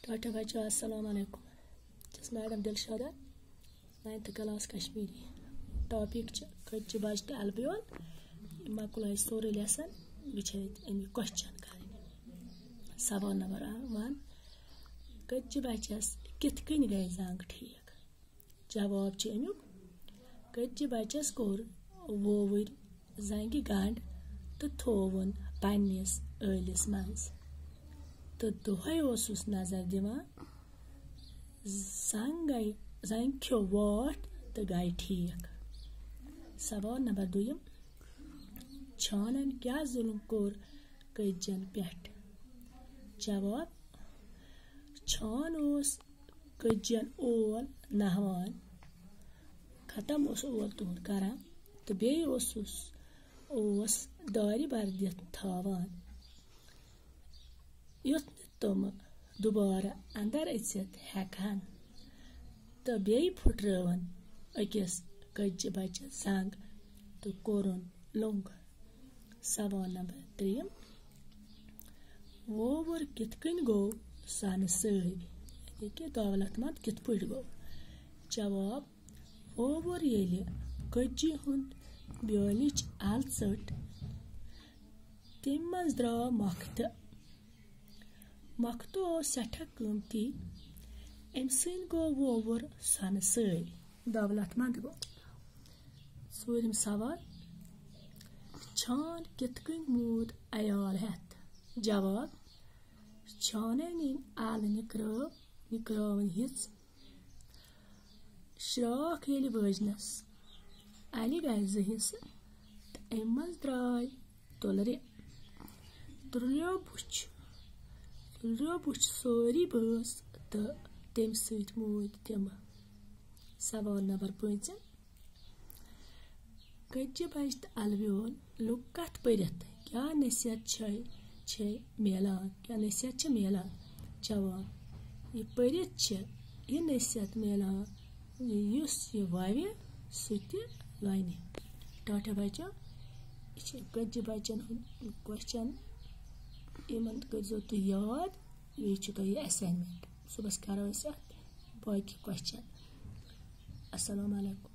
टाटा बच्चों अस्सलाम वालेकुम। This madam Dilshada 9th class Kashmiri topic katij-e बच्चे अलबियोल मकुलाई सोरे लेसन विचेत एमी क्वेश्चन कर सवाल नंबर 1 katij-e बच्चस कित कन गई जंग ठीक जवाब छ एमुक katij-e बच्चस कोर वोवर जंग गंड तो थोवन पन्निस ٲलिस मंज तो दोहे ओसुस नजर दिवान जंग खो वाट तो गई ठीक। सवाल नंबर 2 छानन क्या जुल्म कोर कज्जन पेट जवाब छान ओस कज्जन ओल नहवान खत्म ओस ओल तुहद करान तो बे ओस दारि बर दित थावान युथ तुम दोबारा अंदर अचित हेकान तो बे फुटरावन अकिस katij-e बच्चे जंग तो कोरन लुंग। सवाल नंबर 3 वोवर कित कन गो सन सैब यानी दौलतमंद कित पट गो जवाब वोवर येले katij-e हुंद ब्योलिच अल चट तम मज द्राव मख्त सठा कीमती अम सन गो वोवर सन सैब दौलतमंद गो। 4 सवाल छान कित कन मूद अयाल हेत जवाब छाने नीन आल निकरावन हिच श्राख येल वजनस अली गई जहिस अम मज द्राय तुलरे तुलियो बुछ सोरी बस तो तम सत मूद तम। सवाल नंबर 5 katij-e बच्चे तो अलवियोल लुक कत परित क्या नसीहत मिलान क्या नसीहत मिलान जवाब ये परित यह नसीहत मिलान युस ये वावे सुत लाने। टाटा बच्चों katij-e बच्चन क्वेश्चन इन करो तुम याद ये असाइनमेंट सुबह करो बाकी क्वेश्चन। अस्सलाम वालेकुम।